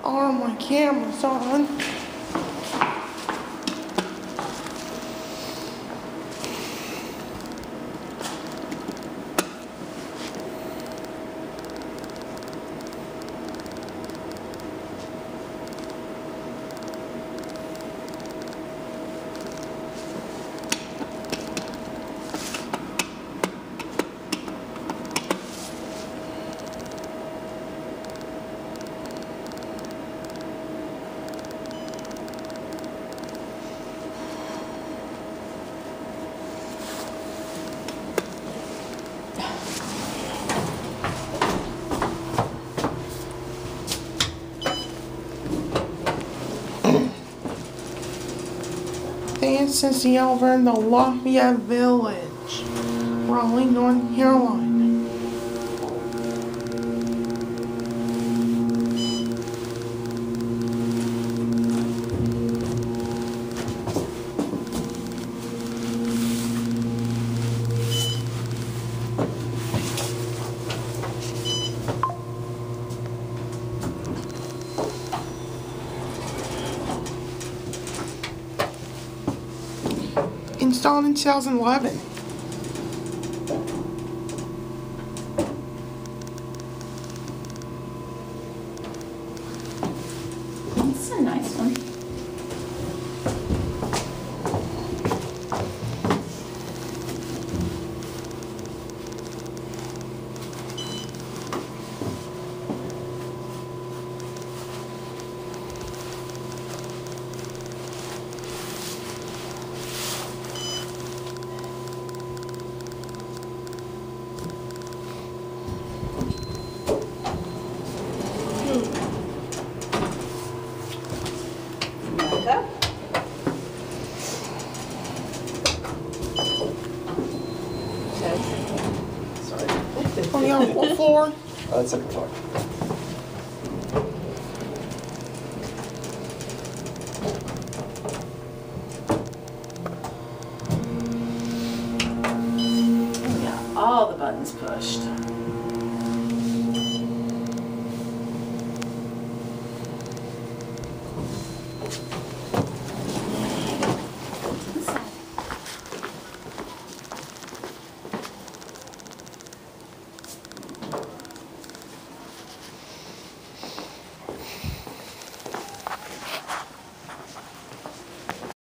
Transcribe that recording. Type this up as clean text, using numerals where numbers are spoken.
Oh, my camera's on. This is over in the Lafayette Village, Raleigh, North Carolina. Installed in 2011. It's a nice one. On the what floor? Second floor. We got all the buttons pushed.